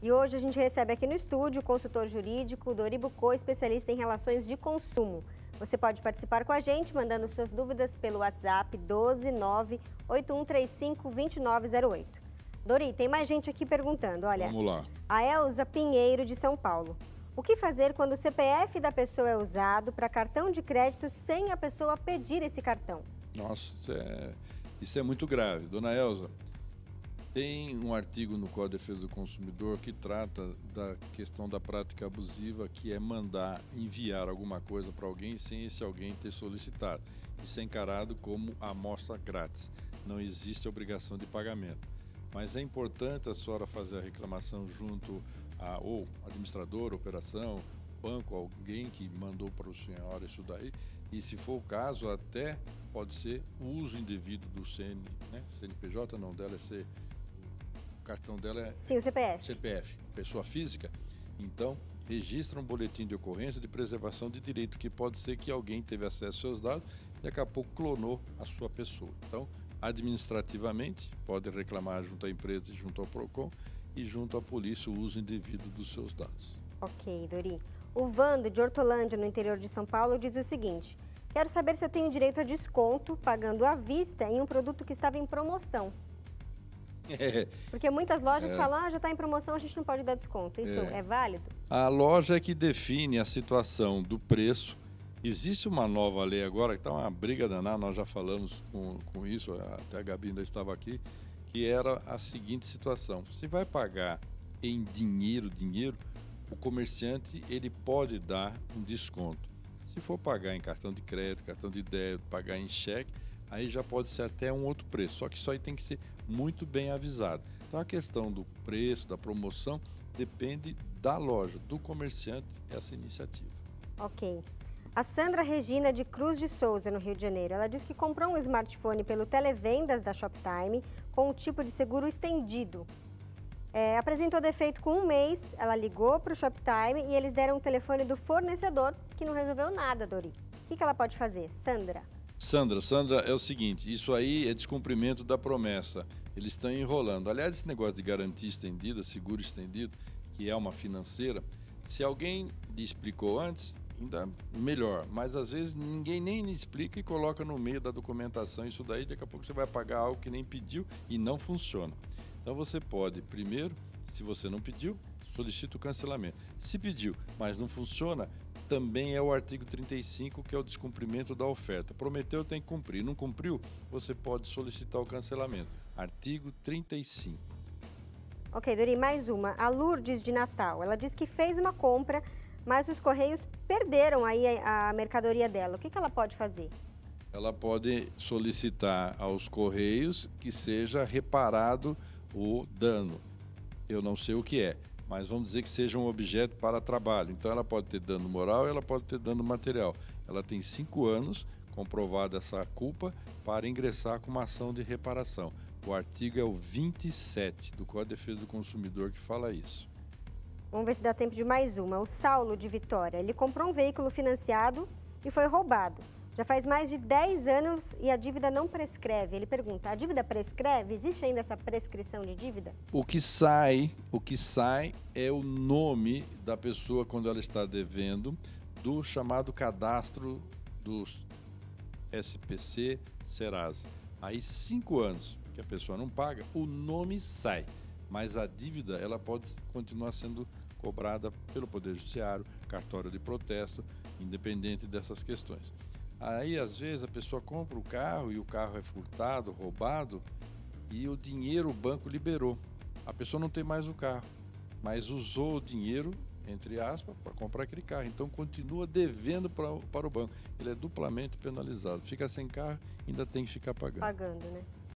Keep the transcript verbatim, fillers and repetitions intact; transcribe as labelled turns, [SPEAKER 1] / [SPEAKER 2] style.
[SPEAKER 1] E hoje a gente recebe aqui no estúdio o consultor jurídico Dori Bucco, especialista em relações de consumo. Você pode participar com a gente mandando suas dúvidas pelo WhatsApp doze nove oito um três cinco dois nove zero oito. Dori, tem mais gente aqui perguntando, olha.
[SPEAKER 2] Vamos lá.
[SPEAKER 1] A Elza Pinheiro, de São Paulo. O que fazer quando o C P F da pessoa é usado para cartão de crédito sem a pessoa pedir esse cartão?
[SPEAKER 2] Nossa, isso é, isso é muito grave. Dona Elza, tem um artigo no Código de Defesa do Consumidor que trata da questão da prática abusiva, que é mandar enviar alguma coisa para alguém sem esse alguém ter solicitado. Isso é encarado como amostra grátis. Não existe obrigação de pagamento. Mas é importante a senhora fazer a reclamação junto a ou administrador, operação, banco, alguém que mandou para o senhor isso daí. E se for o caso, até pode ser o uso indevido do C N, né? C N P J não, dela é C, o cartão dela é
[SPEAKER 1] Sim, o C P F.
[SPEAKER 2] C P F, pessoa física. Então, registra um boletim de ocorrência de preservação de direito, que pode ser que alguém teve acesso aos seus dados e daqui a pouco clonou a sua pessoa. Então, administrativamente, pode reclamar junto à empresa, junto ao PROCON e junto à polícia o uso indevido dos seus dados.
[SPEAKER 1] Ok, Dori. O Vando, de Hortolândia, no interior de São Paulo, diz o seguinte: quero saber se eu tenho direito a desconto pagando à vista em um produto que estava em promoção.
[SPEAKER 2] É.
[SPEAKER 1] Porque muitas lojas
[SPEAKER 2] É.
[SPEAKER 1] falam, ah, já está em promoção, a gente não pode dar desconto. Isso é,
[SPEAKER 2] É.
[SPEAKER 1] é válido?
[SPEAKER 2] A loja é que define a situação do preço. Existe uma nova lei agora, que está uma briga danada, nós já falamos com, com isso, até a Gabi ainda estava aqui, que era a seguinte situação: você vai pagar em dinheiro, dinheiro, o comerciante ele pode dar um desconto. Se for pagar em cartão de crédito, cartão de débito, pagar em cheque, aí já pode ser até um outro preço, só que isso aí tem que ser muito bem avisado. Então a questão do preço, da promoção, depende da loja, do comerciante, essa iniciativa.
[SPEAKER 1] Ok. A Sandra Regina, de Cruz de Souza, no Rio de Janeiro, ela diz que comprou um smartphone pelo Televendas da Shoptime com o tipo de seguro estendido. É, apresentou defeito com um mês, ela ligou para o Shoptime e eles deram o telefone do fornecedor, que não resolveu nada, Dori. O que, que ela pode fazer? Sandra?
[SPEAKER 2] Sandra, Sandra, é o seguinte, isso aí é descumprimento da promessa. Eles estão enrolando. Aliás, esse negócio de garantia estendida, seguro estendido, que é uma financeira, se alguém lhe explicou antes, ainda melhor, mas às vezes ninguém nem lhe explica e coloca no meio da documentação isso daí, daqui a pouco você vai pagar algo que nem pediu e não funciona. Então você pode, primeiro, se você não pediu, solicita o cancelamento. Se pediu, mas não funciona, também é o artigo trinta e cinco, que é o descumprimento da oferta. Prometeu, tem que cumprir. Não cumpriu, você pode solicitar o cancelamento. Artigo trinta e cinco.
[SPEAKER 1] Ok, Dori, mais uma. A Lourdes, de Natal, ela diz que fez uma compra, mas os Correios perderam aí a, a mercadoria dela. O que, que ela pode fazer?
[SPEAKER 2] Ela pode solicitar aos Correios que seja reparado o dano. Eu não sei o que é, mas vamos dizer que seja um objeto para trabalho. Então ela pode ter dano moral e ela pode ter dano material. Ela tem cinco anos, comprovada essa culpa, para ingressar com uma ação de reparação. O artigo é o vinte e sete do Código de Defesa do Consumidor que fala isso.
[SPEAKER 1] Vamos ver se dá tempo de mais uma. O Saulo, de Vitória, ele comprou um veículo financiado e foi roubado. Já faz mais de dez anos e a dívida não prescreve. Ele pergunta, a dívida prescreve? Existe ainda essa prescrição de dívida?
[SPEAKER 2] O que sai, o que sai é o nome da pessoa quando ela está devendo, do chamado cadastro dos S P C Serasa. Aí cinco anos que a pessoa não paga, o nome sai, mas a dívida ela pode continuar sendo cobrada pelo Poder Judiciário, cartório de protesto, independente dessas questões. Aí, às vezes, a pessoa compra o carro e o carro é furtado, roubado, e o dinheiro o banco liberou. A pessoa não tem mais o carro, mas usou o dinheiro, entre aspas, para comprar aquele carro. Então, continua devendo pra, para o banco. Ele é duplamente penalizado. Fica sem carro, ainda tem que ficar pagando.
[SPEAKER 1] Pagando, né?